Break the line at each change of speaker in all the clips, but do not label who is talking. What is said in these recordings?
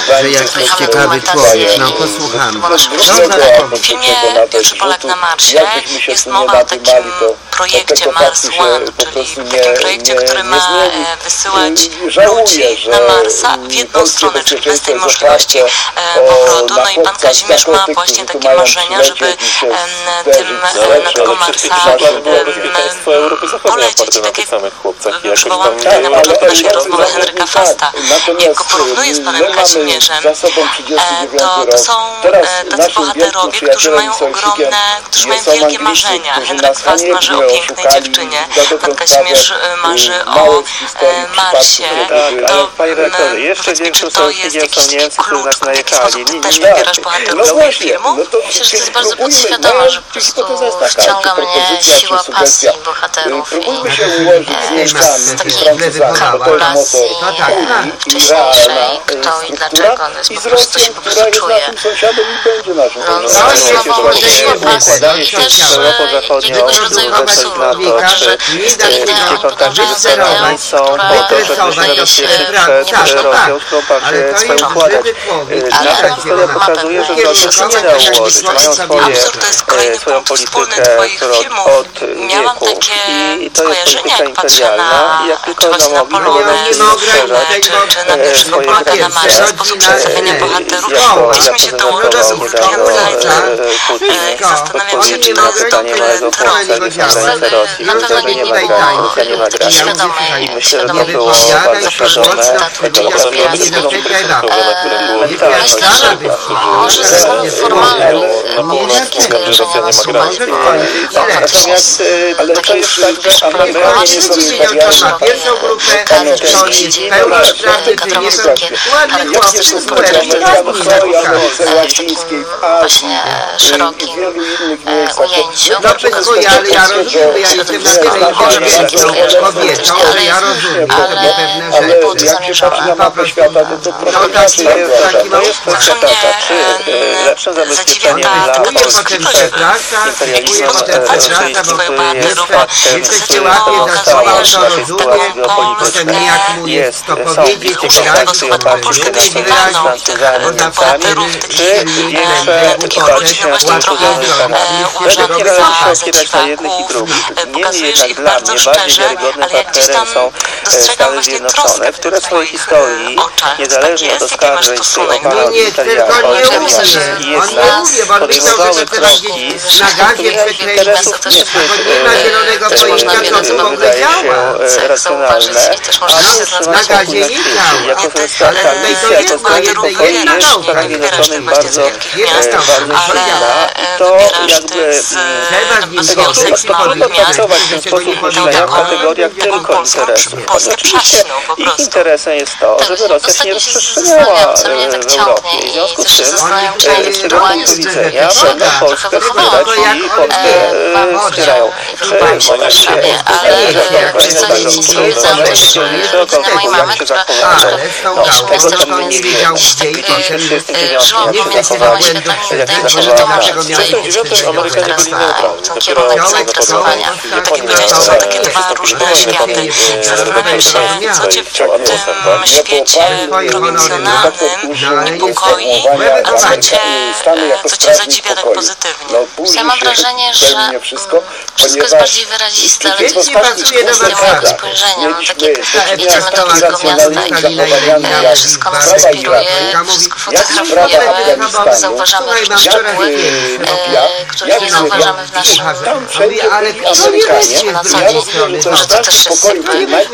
że jakiś ciekawy człowiek, no posłuchamy.
W filmie Pierwszy Polak na Marsie jest mowa o takim projekcie Mars One, czyli takim projekcie, który ma wysyłać ludzi na Marsa w jedną stronę, czyli bez tej możliwości powrotu. No i pan Kazimierz ma właśnie takie marzenia, żeby na tego Marsa polecieć. Tak jak przywołam tutaj na początku naszej rozmowy Henryka Fasta, jak go porównuję z panem Kazimierzem, to są tacy bohaterowie, którzy mają wielkie marzenia. Henryk Fast marzy o pięknej dziewczynie, pan Kazimierz marzy o Marsie.
Panie redaktorze, jeszcze większą
to jest jakiś taki klucz, w jaki sposób ty też wybierasz bohaterów swoich filmów?
Myślę, że to jest bardzo podświadome, że po prostu wciąga mnie siła pasji bohaterów i z takiej kalkulacji wcześniejszej, kto i dlaczego, to jest po prostu się po prostu czuje. No, słowo siła pasji też jakiegoś rodzaju absurdu, że jest to idea pokazania, która wydaje się nie można
pokazuje, że
absurd to jest kolejny punkt wspólny twoich filmów. Miałam takie skojarzenia, jak patrzę na czy właśnie na Polonę, czy na Pierwszego Polaka na Marsie, sposób przedstawienia bohaterów. Gdzieś mi się to łączy z Ulrikiem Zajcem i zastanawiam się, czy to jest dobry trop.
Na pewno nie było takiej świadomej zapożyczyć statutu aspiracji. Może ze względów formalnych takie skojarzenia nasuwają. Natomiast tak jak Pierwszy Polak na Marsie kadry gdzie kadrowe są takie charakterystyczne portrety w takim właśnie szerokim ujęciu. Może być takie skojarzenia, ale nie było to zamierzone.
Zawsze mnie zadziwia taka troskliwość, w jaki sposób ten facet swoją bohaterów pokazuje, że taką Polskę wyśmiewaną, tych bohaterów, takich ludzi, no właśnie trochę uważanych za dziwaków, pokazujesz ich bardzo szczerze, ale jak gdzieś tam dostrzegam właśnie troskę w tych swoich oczach. Czy tak jest? Jaki masz stosunek do
on nie mówi, bo on myślał, że teraz gdzieś na gazie przekręcił, nie ma zielonego pojęcia, co tu w ogóle działa. Na gazie nie działa. Ale to jest jedna nauka.
Wybierasz tych właśnie z wielkich miast, ale wybierasz tych z wniosek z małych miast, tą taką Polskę przaśną po prostu.
Interesem jest to, żeby Rosja się nie rozprzestrzeniała
co mnie tak ciągnie i też się zastanawiam, czy indywidualnie
widzenia
trochę wychowałam wspierają i wychowałam się w Warszawie, ale co dzieci widzę też widzę mojej mamy, która miasto nie wiedział, żyłam pomiędzy dwoma światami i wydaje mi się, że to może tutaj wpływ teraz na ten kierunek zainteresowania. Tak jak powiedziałeś, to są takie dwa różne światy. Zastanawiam się, co cię w tym świecie emocjonalnym niepokoi, a co cię zadziwia tak pozytywnie. Ja mam wrażenie, że wszystko jest bardziej wyraziste, ale to jest kwestia mojego spojrzenia. No, tak jak jedziemy do wielkiego miasta i wszystko nas inspiruje, wszystko fotografuje, ale zauważamy różne szczegóły, których nie zauważamy w naszym życiu na co dzień. Może to też jest jakby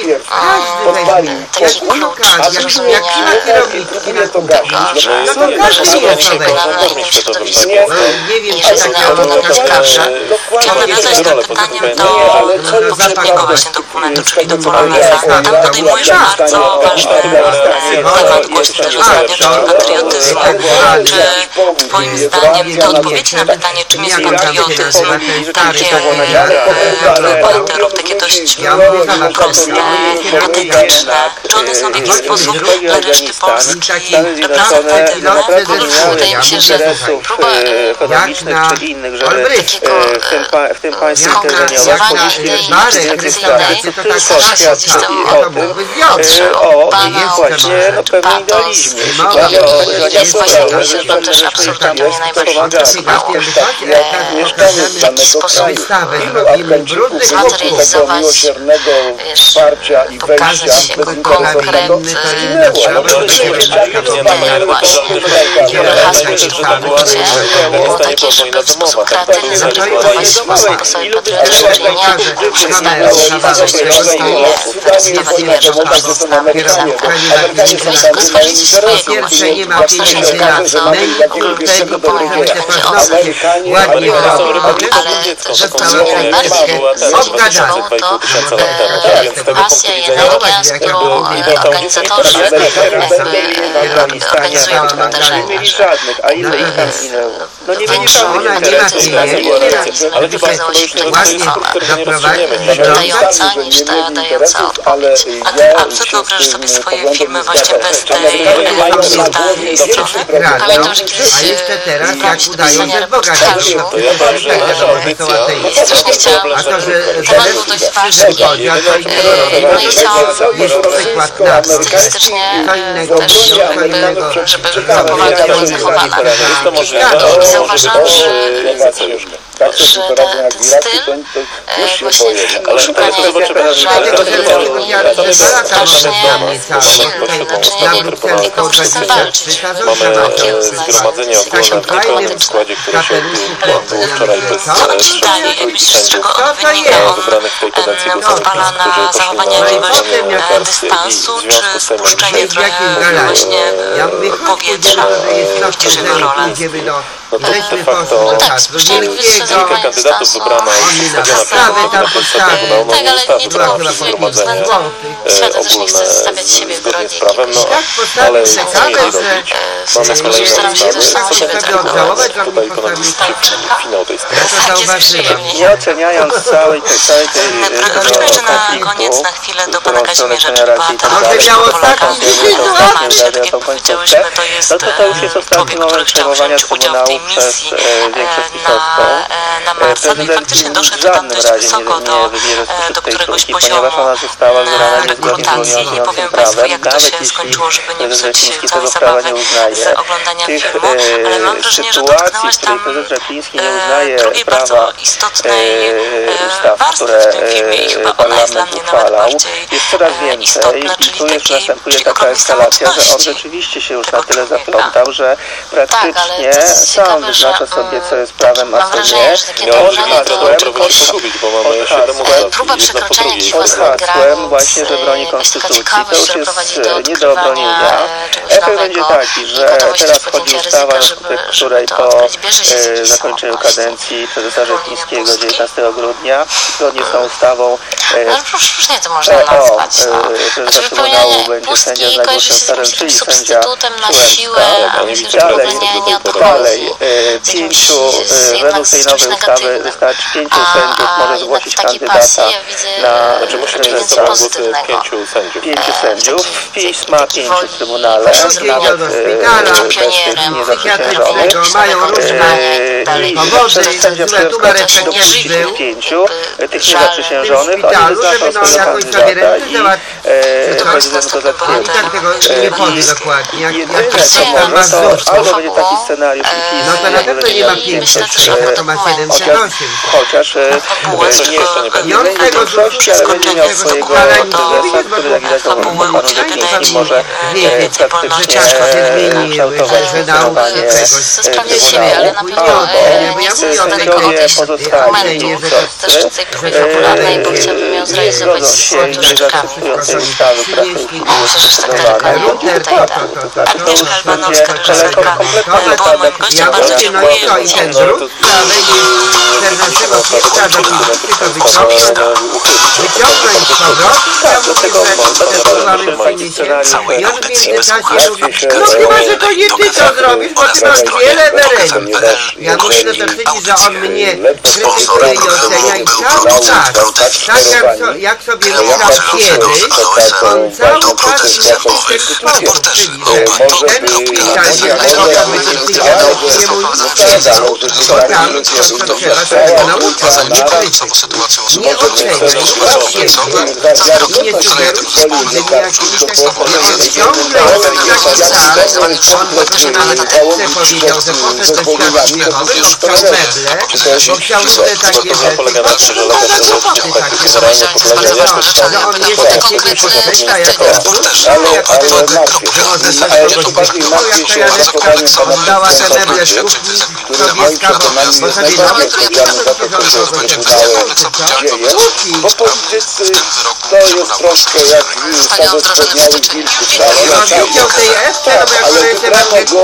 taki klucz do zrozumienia tego, że skupiam się na innym środowisku i że inne oglądać każde.
Chciałam nawiązać tym pytaniem do poprzedniego właśnie dokumentu, czyli do Poloneza. Tam podejmujesz bardzo ważny temat, głośny też ostatnio, czyli patriotyzmu. Czy twoim zdaniem te odpowiedzi na pytanie, czym jest patriotyzm, takie bohaterów, takie dość proste, patetyczne, czy one są w jakiś sposób dla reszty Polski reprezentatywne?
Wydaje mi się, że próba takiego skonkretyzowania idei egzystencyjnej zasadzi gdzieś tam od pana czy patos jest właśnie, myślę, pan też absolutnie to mnie najbardziej interesowało, w jaki sposób zmaterializować, pokazać się konkretnie, właśnie hasło w tym punkcie było takie, żeby w sposób kreatywny zaprezentować swoje patriotyczne czynienia, przedstawić coś, co się stanie, recytować wiersz, który został napisany. Tylko stworzyć coś swojego właśnie. Stworzyć bardzo konkretnego pomysłu, jak będzie osób. Ale to, co mnie najbardziej interesowało, to pasja i energia, z którą organizatorzy organizują to wydarzenie. Większą wykazało się dająca niż ta dająca odpowiedź.
A co wyobrażasz sobie swoje filmy właśnie bez tej emocjonalnej strony?
Pamiętam, że kiedyś wybrałam się do pisania reportażu i strasznie chciałam, temat był dość ważki, no i chciałam stylistycznie też, żeby ta powaga była zachowana. I zauważyłam, że ten styl właśnie takiego szukania żadnych jest strasznie silny, znaczy nie powinno z tym walczyć.
Co on ci daje? Jak myślisz, z czego on wynika? On pozwala na zachowanie jakiegoś dystansu, czy spuszczenie trochę właśnie powietrza? Widzisz jego rolę?
Tak, spuszczenie powietrza, zachowanie dystansu. Tak, ale nie tylko pod jakim względem. Świata też nie chce zostawiać siebie w gronie jakiegoś staram się też sama siebie traktować. Tak, jest przyjemnie.
Nie oceniając całej tej
Wróćmy jeszcze na koniec, na chwilę do pana Kazimierza, czyli bohatera Polaka na marsie. Tak jak powiedziałyśmy, to jest człowiek, który chciał wziąć udział w tej misji na Marsa. No i faktycznie doszedł tam dość wysoko do któregoś poziomu rekrutacji. Nie powiem państwu, jak to się skończyło, żeby nie psuć całej zabawy z oglądania filmu, ale mam wrażenie, że dotknęłaś tam drugiej bardzo istotnej warstwy w tym filmie i chyba ona jest dla mnie nawet bardziej istotna, czyli takiej ogromnej samotności
on rzeczywiście się już na tyle zaplątał, że praktycznie sam wyznacza sobie, co jest prawem, a co nie.
Próba przekroczenia jakichś własnych granic,
właśnie, że broni konstytucji, to już jest nie do obronienia.
Efekt
będzie taki, że teraz wchodzi ustawa, w której po zakończeniu kadencji prezesa Rzeplińskiego 19 grudnia, zgodnie z tą ustawą
ale różnie to można nazwać. Znaczy wypełnianie pustki kojarzy się z jakimś takim substytutem na siłę, a myślę, że wypełnianie nie odchodzi
według tej nowej ustawy wystarczy 5 sędziów może zgłosić kandydata na
więcej pozytywnego.
5 sędziów. PiS ma 5 w Trybunale, nawet
pionierem,
mają różne powody,
sędzia
nie żywi
5 tych niezaprzysiężonych, oni wyznaczą swoją kandydatę i prezydent go zatrudnia.
nie powie dokładnie.
Jedyne to albo będzie taki scenariusz i PiS
no to na pewno nie ma 5, to ma 78.
Chociaż to nie jeszcze nie będzie większości, ale będzie miał swojego prezesa, który jak widać panu Rzepliński może praktycznie kształtować funkcjonowanie sędziowie pozostali
też w tej próbie popularnej, bo chciałbym ją zrealizować z łańcuszkami. Myślę, że aż tak daleko nie tutaj.
Agnieszka Albanowska, reżyserka, była moim gościem. Bardzo dziękuję. I ten drut, a będzie 14 kwietnia do Piwnicy to wyciągnąć z powrotem, mamy przyniesie. I on w międzyczasie mówi, no chyba, że to nie ty to zrobisz, bo ty masz wiele emerytów. Ja mówię, no to czyni, że on mnie krytykuje i ocenia i cały czas, tak jak sobie myślał kiedyś, on cały czas w ten sposób, czyli że ten szpital jednego
nie mój
to
tam, to trzeba tego nauczyć, nie krytyk. Nie oceniaj, nie sugeruj, on ciągle jest taki sam, on nawet powiedział, że poszedł do świata śmiechowy, bo chciał meble, bo chciał różne takie rzeczy, za kłopoty takie, że on jeszcze ciebie podkreśla jako że może coś kogoś wykupował, jak to Janeczka oddała te meble sztuki Sobieska, bo sobie nawet nie
bo politycy to jest troszkę jak samozapewniały wilków,
widział tej Ewce, no bo jak ona jeszcze na tego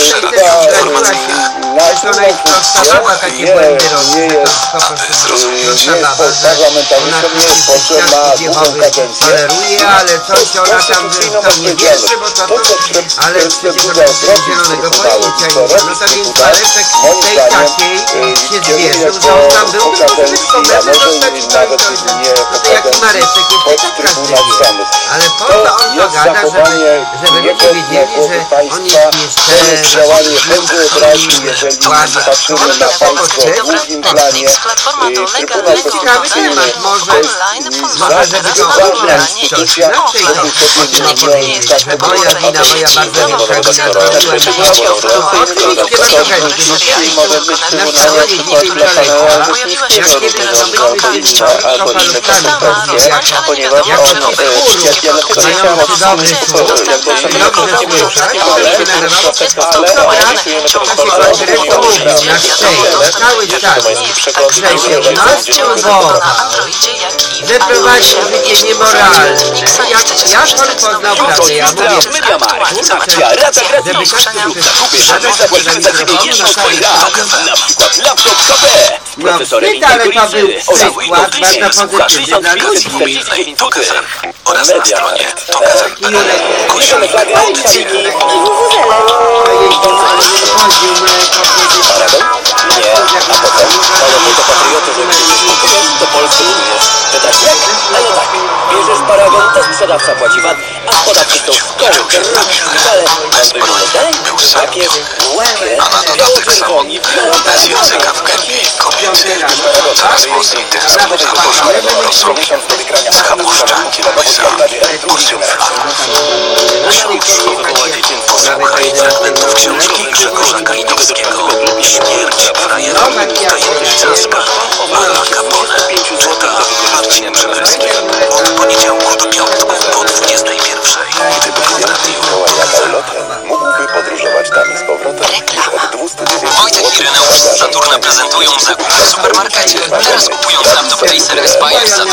ona jest prosta baba, takie błędy robi, to po prostu prosta baba, że ona wszystkich świadków Jehowy toleruje, ale coś ona tam w to nie wierzy, bo to ale przecież ona zielonego pojęcia nie ma. No to więc Mareczek tej takiej się zwierzył, że on tam był, no to wszystko meble dostać no to jaki Mareczek jest tak każdy wie. Ale po co on to gada, żeby ludzie wiedzieli, że on jest jeszcze ładny. On tak po potrzebie ciekawy temat, może żeby go obrać coś inaczej to można powiedzieć, że moja wina, na stronie dzisiaj przeleciała, jak kiedyś robiliśmy cały czas że prowadził życie niemoralne. Jak on poznał prawdę? Ja mówię, żeby no wstyd, ale to był przykład bardzo pozytywny dla ludzi.
Oraz na stronie
to Polsce budujesz. Pytasz jak? Ale tak. Bierzesz paragon, to sprzedawca płaci VAT, a podatki są szkoły. Ale tak jest, łapie,
biało-czerwoni, bez języka w gębie kobiety. Coraz mocniej tych zbytych porządków rozrobień. Schabłuszczanki na porcjów flarów. Posłuchaj fragmentów książki Grzegorza Kalinowskiego Śmierć frajerom, tajemnica skarbu Ala Capone. Czyta Marcin Przelewski. Od poniedziałku do piątku po 21:00. Gdyby w radiu
mógłby podróżować tam i z powrotem.
Wojtek i Ireneusz z Saturna prezentują zakupy w supermarkecie. Teraz kupując laptop Acer Aspire za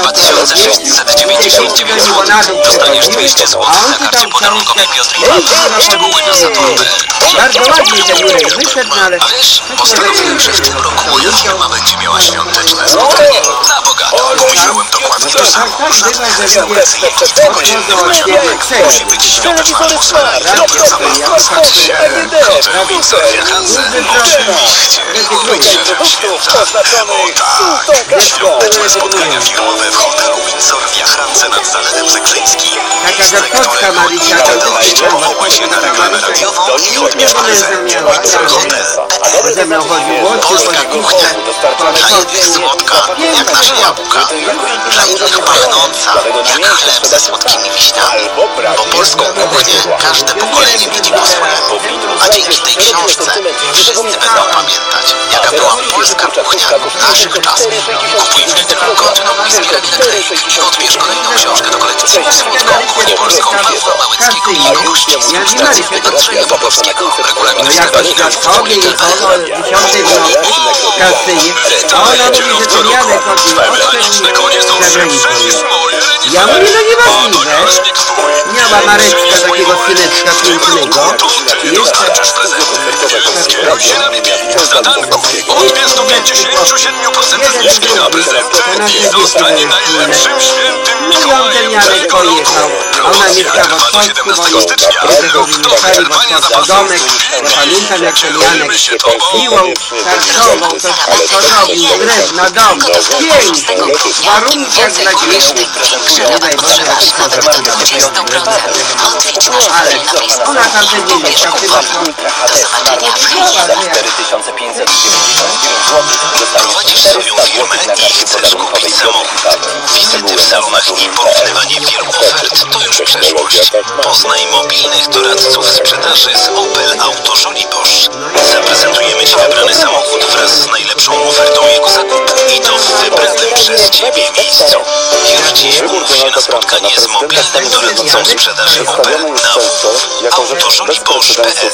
2699 zł dostaniesz 200 zł na karcie podarunkowej Piotr i Paweł. Szczegóły na saturn.pl.
Bardzo ładnie ten Jurek wyszedł, no ale...
A wiesz, postanowiłem, że w tym roku moja firma będzie miała świąteczne spotkanie na bogato. Pomyślałem dokładnie to samo. Żadnych restauracji, tylko dziennych na świątek. Musi być świąteczna atmosfera i dopiero rozpocząć się. Hotel Windsor Via Hansen. Oczywiście. Obejrzymy święta. O tak, świąteczne spotkania firmowe w hotelu Windsor Via Hansen nad Zalewem Zegrzyńskim. Miejsce, które powinno dojść powołać się na reklamę radiową i odbierz prezent. Hotel. Polska kuchnia. Dla jednych słodka, jak nasze jabłka. Dla innych pachnąca, jak chleb ze słodkimi wiśniami. Bo polską kuchnię każde pokolenie widzi po swojemu. A dzięki tej książce wszyscy będą pamiętać, jaka była polska kuchnia naszych czasów. Kupuj w Lidlu, kontynuuj zbieranie naklejek i odbierz kolejną książkę do kolekcji Słodką kuchnię polską Pawła Małeckiego i jego gości z ilustracji Andrzeja Popowskiego. Regulamin sklepania w
Wewnętrzne konie są szybsze niż moje. Ja mówię, no niemożliwe. Miała Mareczka takiego syneczka pięknego. I jeszcze...
Zadanków od 257% zniżki na prezenty i zostanie najlepszym świętym Mikołajem.
Janek pojechał, a ona mieszkała w Polsce, bo dostali właśnie domek. Ja pamiętam, jak ten Janek piłą kartową, to robił drewna dom. Pięknie, w warunkach dla dzieci.
rabat potrzymasz nawet do 20%. Odwiedź nasz profil na Facebooku i pobierz kupon. Do zobaczenia w Hejnie.
4599 zł.
Prowadzisz swoją firmę i chcesz kupić samochód. Wizyty w salonach i porównywanie wielu ofert to już przeszłość. Poznaj mobilnych doradców sprzedaży z Opel Auto Żoliborz. Zaprezentujemy Ci wybrany samochód wraz z najlepszą ofertą jego zakupu i to w wybranym przez Ciebie miejscu. Już dziś umów się na spotkanie z mobilnym doradcą sprzedaży Opel na www.autożoliborz.pl.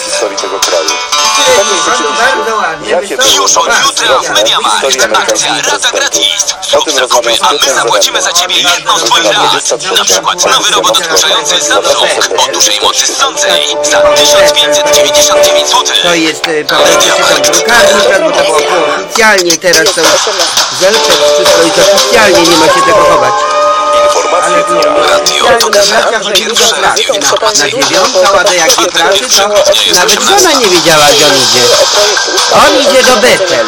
Już od jutra w MediaMarkt akcja Rata Gratis. Zrób zakupy, a my zapłacimy za Ciebie jedną z Twoich rat. Na przykład nowy robot odkurzający Samsung o dużej mocy ssącej za 1599 zł.
To jest drukarni, bo to było oficjalnie, teraz są Zelczek, wszystko jest oficjalnie, nie ma się tego chować.
Radio TOK FM, pierwsze radio informacyjne.
Na 9 do jakiej pracy, to nawet żona nie wiedziała, gdzie on idzie. On idzie do Betel.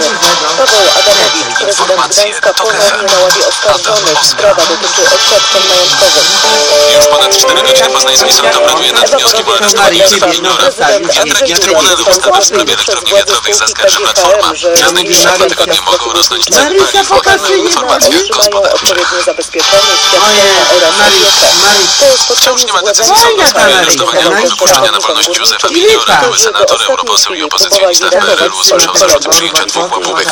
Paweł Adamowicz, prezydent Gdańska, ponownie na ławie oskarżonych. Sprawa dotyczy oświadczeń majątkowych.
Już ponad 4 godziny poznański sąd obraduje nad wnioskiem o aresztowanie Józefa Wignora. Wiatraki Trybunału ustawy w sprawie elektrowni wiatrowych zaskarży Platforma. Przez najbliższe 2 tygodnie mogą rosnąć ceny paliw. Informacje gospodarcze.
Odpowiednie zabezpieczenie, świadczenia oraz opieka.
Wciąż nie ma decyzji sądu w sprawie aresztowania lub wypuszczenia na wolność Józefa Wigniora. Były senator, europoseł i opozycjonista w PRL-u usłyszał zarzuty przyjęcia 2 łapówek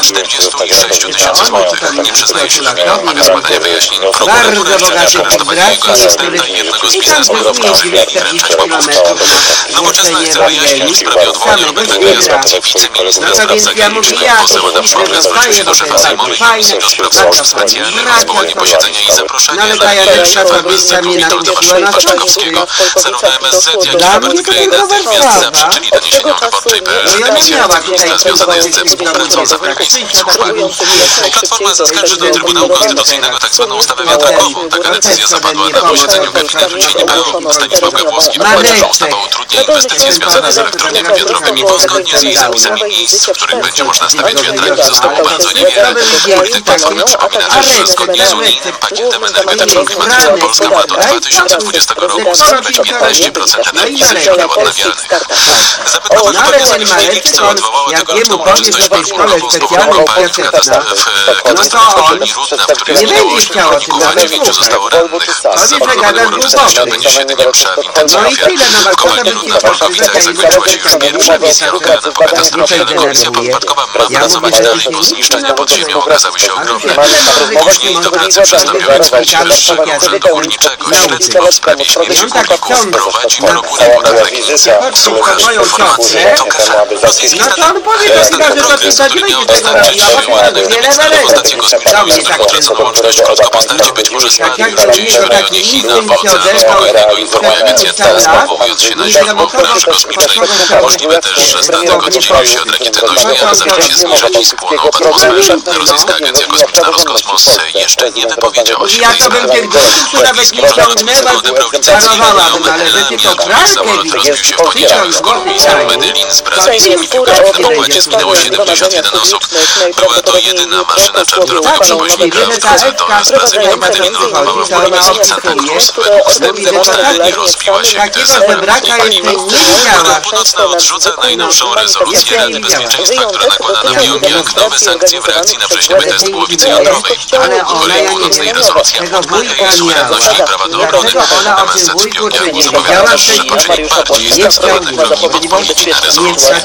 46 tysięcy złotych. Nie przyznaje się do winy, odmawia składania wyjaśnień. Prokuratura chce też aresztować jego asystenta i jednego z biznesmenów, mieli wręczać łapówki. Nowoczesna chce wyjaśnień w sprawie odwołania Robertego Jazbowski, wiceministra spraw zagranicznych. Poseł Adam Szłapka zwrócił się do szefa Sejmowej Komisji do Spraw Służb Specjalnych o zwołanie posiedzenia i zaproszenie na szefa MSZ-u Witolda Waszczykowskiego. Zarówno MSZ, jak i Robert Gray natychmiast zaprzeczyli doniesieniom wyborczej.pl, że dymisja arcyministra związana jest ze współpracą z amerykańskimi służbami. Platforma zaskarży do Trybunału Konstytucyjnego tzw. ustawę wiatrakową. Taka decyzja zapadła na posiedzeniu gabinetu Cieni.pl. Stanisław Gawłowski wytłumaczył, że ustawa utrudnia inwestycje związane z elektrowniami wiatrowymi, bo zgodnie z jej zapisami miejsc, w których będzie można stawiać wiatraki, zostało bardzo niewiele. Polityk Platformy przypomina też, że zgodnie z unijnym pakietem energetyczno-klimatycznym Polska ma do 2020 roku uzyskać 15% energii ze źródeł odnawialnych. Zapewne wypadnie Zagrzenie Lipca odwołała tegoroczną uroczystość marmurową z pochówką paliw w katastrofalni Rudna, w której zginęło 8 rolników, a 9 zostało rannych. Samochodowe uroczystości odbędzie się jedynie msza w intencji ofiar. W kopalni Rudna w Polkowicach zakończyła się już pierwsza misja lokalna po katastrofie, ale komisja podpadkowa ma pracować dalej, bo zniszczenia pod ziemią okazały się ogromne. Później do pracy przystąpił ekspert Wyższego Urzędu Górniczego. Śledztwo w sprawie śmierci górników prowadzi prokuratura Legnicka. Słuchasz informacji TOK FM. Rosyjski Stadny Progres, który miał dostarczyć ładunek do międzynarodowej stacji kosmicznej z pełnotracą łączność krótkopostaci być może spadnie już gdzieś w rejonie Chin albo Oceanu Spokojnego, informuje agencja TASS, powołując się na źródło w branży kosmicznej. Możliwe też, że statek oddzielił się od rakiety nośnej, ale zaczął się zniżać i spłonął w atmosferze. Rosyjska agencja kosmiczna Roskosmos jeszcze nie wypowiedziała się w tej sprawie. Brytyjski pilot niczego odebrał licencję i miał Medellin, jak samolot rozbił się w poniedziałek w kolumbijskim Medellin z brazylijskimi piłkarzami na pokładzie zginęło 71 osób. Była to jedyna maszyna czarterowego przewoźnika w drodze do Brazylii do Medellin lądowała w prowincji Santa Cruz. Według wstępnych ustaleń rozbiła się, gdy zabrakło paliwa. Korea Północna odrzuca najnowszą rezolucję Rady Bezpieczeństwa, która nakłada na Pjongjang nowe sankcje w reakcji na wrześniowy test głowicy jądrowej. W Korei Północnej rezolucja podwaga jej suwerenność i prawa do obrony. MSZ w Pjongjangu zapowiada, że poczynik bardziej zdecydowanego i podpowiedzi na rezolucję.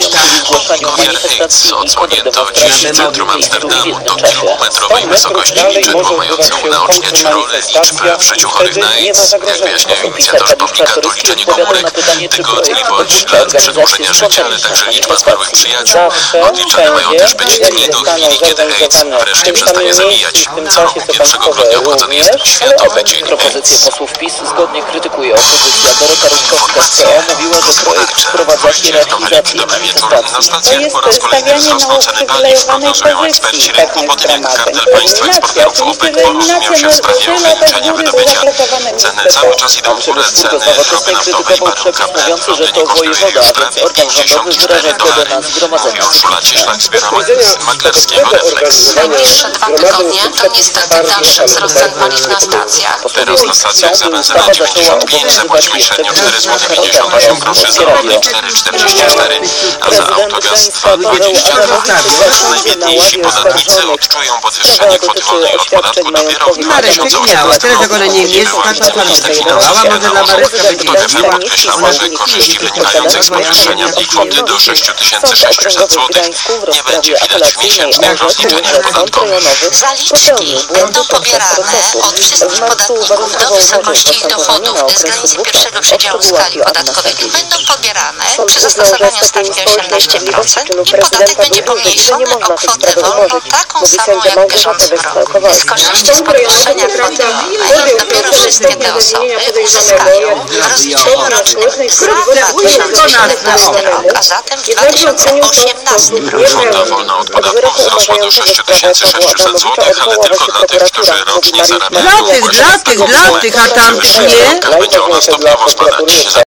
Ofiar AIDS odsłonięto dziś w centrum Amsterdamu. Do kilometrowej wysokości liczydło mające unaoczniać rolę liczb w życiu chorych na AIDS. Jak wyjaśniają inicjatorzy pomnika, to liczenie komórek, tygodni bądź lat przedłużenia życia, ale także liczba zmarłych przyjaciół. Odliczane mają też być dni do chwili, kiedy AIDS wreszcie przestanie zabijać. Co roku 1 grudnia obchodzony jest Światowy Dzień AIDS.
Posłów PiS zgodnie krytykuje opozycja. Dorota Rutkowska z PO mówiła, że projekt wprowadza hierarchizację manifestacji.
Na stacjach po raz kolejny wzrosną ceny paliw, prognozują eksperci rynku. Potem jak Kartel Państw Eksporterów OPEC porozumiał się w sprawie ograniczenia wydobycia, ceny cały czas idą w górę. Ceny ropy naftowej baryłka Brent w Londynie kosztuje już prawie $54. Mówi Urszula Cieślak z biura maklerskiego Reflex.
Najbliższe 2 tygodnie to niestety dalszy wzrost cen paliw na na stacjach.
Teraz na stacjach za benzynę 95 zapłacimy średnio 4 zł 58 groszy, za ropę 4,44, a za autogaz 2,20. Najbiedniejsi podatnicy odczują podwyższenie kwoty wolnej od podatku dopiero w 2018
teraz jak ona nie mieszka, to pan zlikwidowała, może dla Maryska będzie
PGW podkreślała, że korzyści wynikających z podwyższenia tej kwoty do 6600 zł nie będzie widać w miesięcznych rozliczeniach podatkowych.
Zaliczki będą pobierane od wszystkich podatników do wysokości ich dochodów z granicy pierwszego przedziału skali podatkowej. Będą pobierane przy zastosowaniu stawki 18% i podatek będzie pomniejszony o kwotę wolną taką samą jak w bieżącym roku. Z korzyści z podwyższenia kwoty wolnej dopiero wszystkie te osoby uzyskają w rozliczeniu rocznym za 2017 rok, a zatem w 2018 roku.
Kwota wolna od podatku wzrosła do 6600 zł, ale tylko dla tych, którzy rocznie zarabiają
Dla tych, a tamtych nie?
Będzie ona stopniowo spadać.